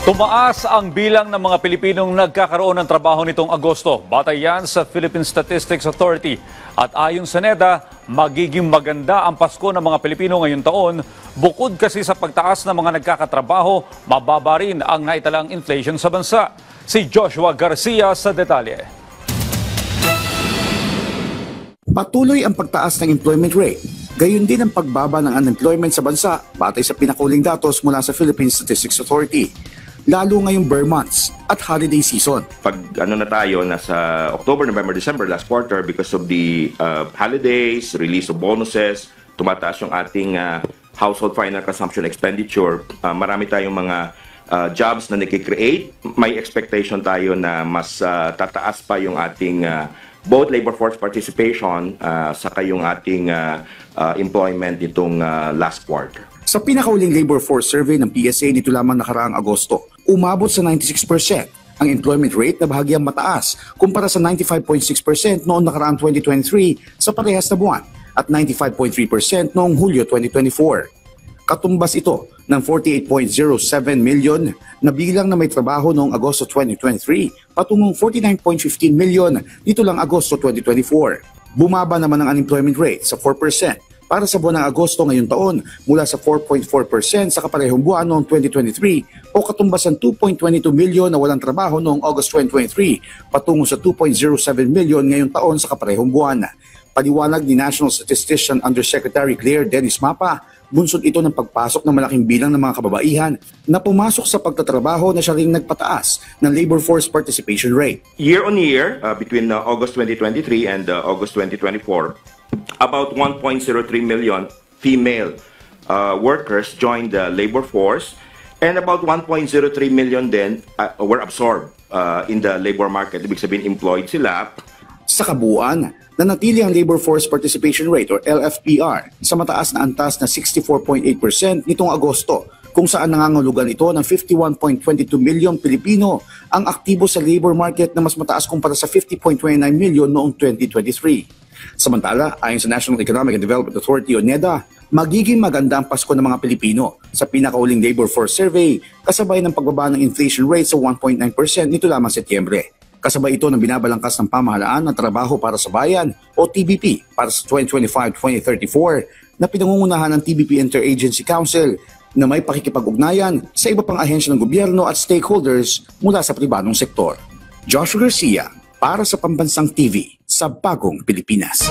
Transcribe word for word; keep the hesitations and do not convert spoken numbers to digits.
Tumaas ang bilang ng mga Pilipinong nagkakaroon ng trabaho nitong Agosto. Batay yan sa Philippine Statistics Authority. At ayon sa NEDA, magiging maganda ang Pasko ng mga Pilipino ngayong taon. Bukod kasi sa pagtaas ng mga nagkakatrabaho, mababa rin ang naitalang inflation sa bansa. Si Joshua Garcia sa detalye. Patuloy ang pagtaas ng employment rate. Gayon din ang pagbaba ng unemployment sa bansa batay sa pinakuling datos mula sa Philippine Statistics Authority. Lalo ngayong bare months at holiday season. Pag ano na tayo, nasa October, November, December, last quarter, because of the uh, holidays, release of bonuses, tumataas yung ating uh, household final consumption expenditure, uh, marami tayong mga uh, jobs na nakikreate. May expectation tayo na mas uh, tataas pa yung ating uh, both labor force participation uh, saka yung ating uh, uh, employment itong uh, last quarter. Sa pinakauling labor force survey ng P S A nito lamang nakaraang Agosto, umabot sa ninety-six percent ang employment rate na bahagyang mataas kumpara sa ninety-five point six percent noong nakaraang twenty twenty-three sa parehas na buwan at ninety-five point three percent noong Hulyo twenty twenty-four. Katumbas ito ng forty-eight point zero seven million na bilang na may trabaho noong Agosto twenty twenty-three patungong forty-nine point one five million dito lang Agosto twenty twenty-four. Bumaba naman ang unemployment rate sa four percent para sa buwan ng Agosto ngayong taon mula sa four point four percent sa kaparehong buwan noong twenty twenty-three o katumbasan two point two two million na walang trabaho noong August twenty twenty-three patungo sa two point zero seven million ngayong taon sa kaparehong buwan. Paliwanag ni National Statistician Undersecretary Claire Dennis Mapa, bunsod ito ng pagpasok ng malaking bilang ng mga kababaihan na pumasok sa pagtatrabaho na siya ring nagpataas ng labor force participation rate. Year on year, uh, between uh, August twenty twenty-three and uh, August twenty twenty-four, about one point zero three million female uh, workers joined the labor force and about one point zero three million then uh, were absorbed uh, in the labor market. Ibig sabihin, employed sila. Sa kabuuan, nanatili ang labor force participation rate or L F P R sa mataas na antas na sixty-four point eight percent nitong Agosto, kung saan nangangahulugan ito ng fifty-one point two two million Pilipino ang aktibo sa labor market na mas mataas kumpara sa fifty point two nine million noong twenty twenty-three. Samantala, ayon sa National Economic and Development Authority o NEDA, magiging maganda ang Pasko ng mga Pilipino sa pinakauling labor force survey kasabay ng pagbaba ng inflation rate sa one point nine percent nito lamang Setyembre. Kasabay ito ng binabalangkas ng pamahalaan ng Trabaho para sa Bayan o T B P para sa twenty twenty-five to twenty thirty-four na pinangungunahan ng T B P Interagency Council na may pakikipag-ugnayan sa iba pang ahensya ng gobyerno at stakeholders mula sa pribadong sektor. Joshua Garcia para sa Pambansang T V sa Bagong Pilipinas.